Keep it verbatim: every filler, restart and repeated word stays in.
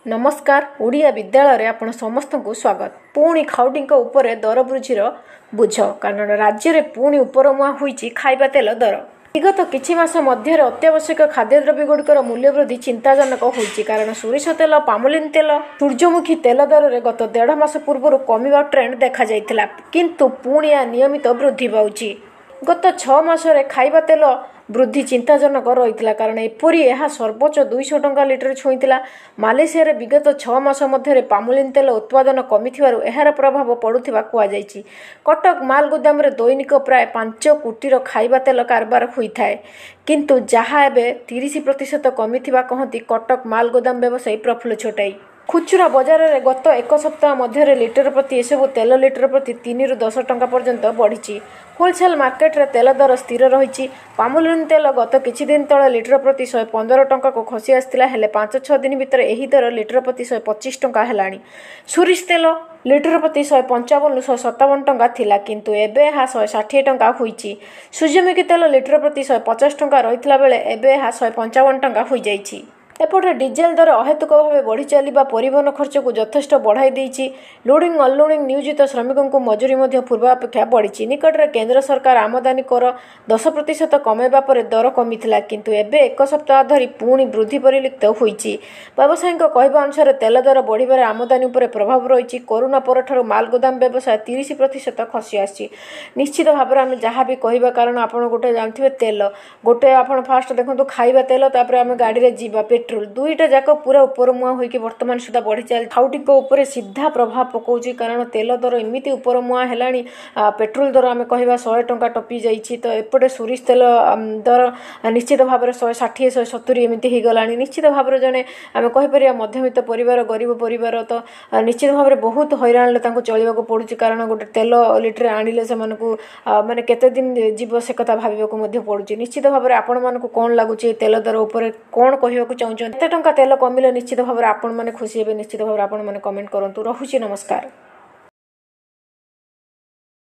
नमस्कार ओडिया विद्यालय रे आपण समस्त को स्वागत। पुणी खाउटी उपरे दर वृद्धिर बुझ कारण राज्य में पुणी उपरमुआ होईची खाइबा तेल दर। विगत किछि मास मध्य अत्यावश्यक खाद्यद्रव्य गुड़िकर मूल्य वृद्धि चिंताजनक होईची कारण सोरिष तेल, पामोलिन तेल, सूर्यमुखी तेल दर में गत डेढ़ मास पूर्व कमिबा ट्रेंड देखा जाइथिला किंतु पुणी या नियमित वृद्धि पाउची। गत छह मासरे खाइबा तेल वृद्धि चिंताजनक रही कारण एपरी यह सर्वोच्च दुईश टंका लिटर छुईला। मालेशिया विगत छह मास मध्य पामोलिन तेल उत्पादन कमी यार प्रभाव पड़ुवा कहुई। कटक माल गोदाम दैनिक प्राय पांच कोटीर खाइबा तेल कारबार होता है किंतु जहाँ एवं तीस प्रतिशत कमी कहती कटक माल गोदाम व्यवसायी प्रफुल्ल छोटाई। खुचुरा बजार में गत एक सप्ताह मध्य लिटर प्रति एसबू तेल लिटर प्रति तीन रु दस टंका पर्यंत बढ़ी। होलसेल मार्केट रे तेल दर स्थिर रही। पामोलिन तेल गत किछि दिन तले लिटर प्रति शहे पंदर टंका को खसी आसला हेले पांच छह दिन भितर एही दर लिटर प्रति शहे पच्चीस टंका हेलानी। सोरिष तेल लिटर प्रति शहे पंचावन रु शहे सत्तावन टंका थिला किंतु एबे हा शहे षाठिए टंका होईची। सूर्यमुखी तेल लिटर प्रति शहे पचास टंका रहितला बेले एबे हा शहे पंचावन टंका होई जाईची। एपटे डिजेल दर अहेतुक भाव बढ़ी चलवा परिवहन खर्च को यथेष्ट बढ़ाई देइछि। लोडिंग अनलोडिंग नियोजित श्रमिकों को मजूरी मध्य पूर्वापेक्षा बढ़ी। निकट में केंद्र सरकार आमदानी कर दस प्रतिशत कमेवा पर दर कमी किंतु एबे एक सप्ताह धरी पुणी वृद्धि परिलक्षित होईछि। व्यवसायी कहवा अनुसार तेल दर बढ़िबार आमदानी उपर प्रभाव रही। कोरोना पर माल गोदाम व्यवसाय तीस प्रतिशत खसी आसी। निश्चित भाव में आम जहाँ भी कहवा कारण आप गोटे जानते तेल गोटे आप फास्ट देखो खाइबा तेल तापर आम गाड़ी में जीवा पेट्रोल दुईटा जाक पूरा उपर मुआ होइके वर्तमान सुधा बढ़ी चल खाउटी ऊपर सीधा प्रभाव पकाउछि कारण तेल दर एमती उपर मुआ हेलानी। पेट्रोल दर आम कहवा सौ टंका टपी जाइछि तो एपटे सोरिष तेल दर निश्चित भाव में शहे षाठिए शहे सतुरी एमती हो गलानी। निश्चित भाव में जड़े आम कहीपर मध्यवित्त परिवार गरीब परिवार तो निश्चित भाव में बहुत हैरान चलवाक पड़ुछि कारण गोटे तेल लिटर आनिले से माने केते दिन जीव से कथा भाविबाक पड़ुछि। निश्चित भाव में आपण मानकु कोन लागुछि तेल दर उपर कोन कहिबाकु चाहुछन केते टंका तेल कमिले निश्चित भाव में आपण माने खुशी हेबे। निश्चित भाव में आपण माने कमेंट करंतु। रहुछि नमस्कार।